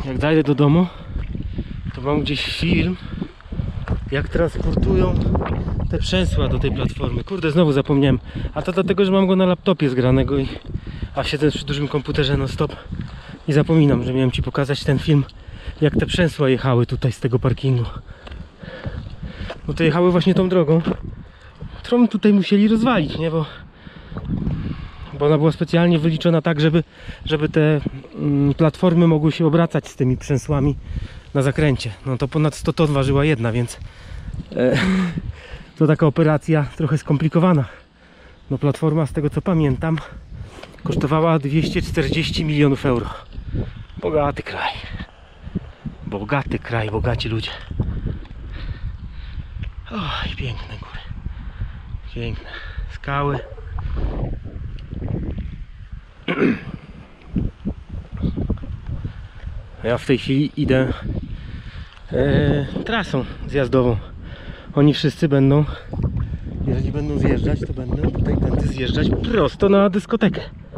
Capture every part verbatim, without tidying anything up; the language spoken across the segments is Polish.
jak zajdę do domu, to mam gdzieś film, jak transportują te przęsła do tej platformy. Kurde, znowu zapomniałem. A to dlatego, że mam go na laptopie zgranego i a siedzę przy dużym komputerze non stop i zapominam, że miałem ci pokazać ten film, jak te przęsła jechały tutaj z tego parkingu. No to jechały właśnie tą drogą, którą tutaj musieli rozwalić, nie? Bo, bo ona była specjalnie wyliczona tak, żeby, żeby te mm, platformy mogły się obracać z tymi przęsłami na zakręcie. No to ponad sto ton ważyła jedna, więc e, to taka operacja trochę skomplikowana. No platforma, z tego co pamiętam, kosztowała dwieście czterdzieści milionów euro. Bogaty kraj. Bogaty kraj, bogaci ludzie. Oj, piękne góry. Piękne skały. Ja w tej chwili idę e, trasą zjazdową. Oni wszyscy będą, jeżeli będą zjeżdżać, to będą tutaj tędy zjeżdżać prosto na dyskotekę.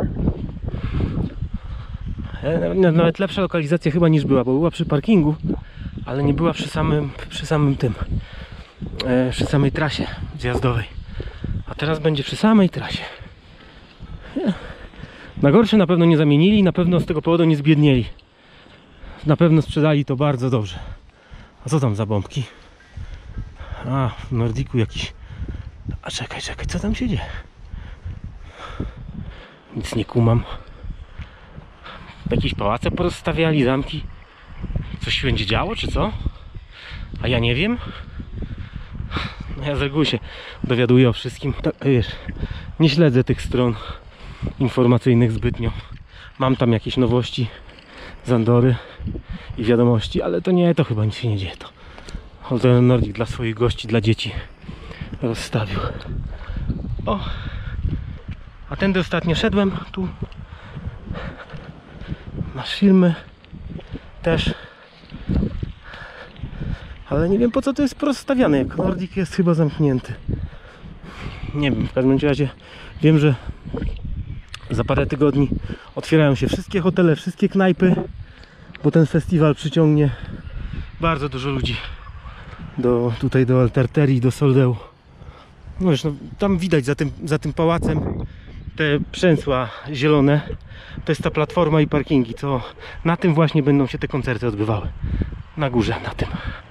E, nawet lepsza lokalizacja chyba niż była, bo była przy parkingu, ale nie była przy samym, przy samym tym, e, przy samej trasie zjazdowej. A teraz będzie przy samej trasie. Na gorsze na pewno nie zamienili, na pewno z tego powodu nie zbiednieli. Na pewno sprzedali to bardzo dobrze. A co tam za bombki? A, w Nordiku jakiś... A czekaj, czekaj, co tam się dzieje? Nic nie kumam. Jakieś pałace porozstawiali, zamki. Coś się będzie działo, czy co? A ja nie wiem. No ja z reguły się dowiaduję o wszystkim. Tak, wiesz, nie śledzę tych stron informacyjnych zbytnio. Mam tam jakieś nowości z Andory i wiadomości, ale to nie, to chyba nic się nie dzieje. To Hotel Nordic dla swoich gości, dla dzieci rozstawił. O! A tędy ostatnio szedłem, tu masz filmy też, ale nie wiem, po co to jest porozstawiane, jak Nordic jest chyba zamknięty. Nie wiem, w każdym razie wiem, że za parę tygodni otwierają się wszystkie hotele, wszystkie knajpy, bo ten festiwal przyciągnie bardzo dużo ludzi do, tutaj do Alterterii, do Soldeu. No wiesz, no, tam widać za tym, za tym pałacem te przęsła zielone. To jest ta platforma i parkingi, to na tym właśnie będą się te koncerty odbywały. Na górze, na tym.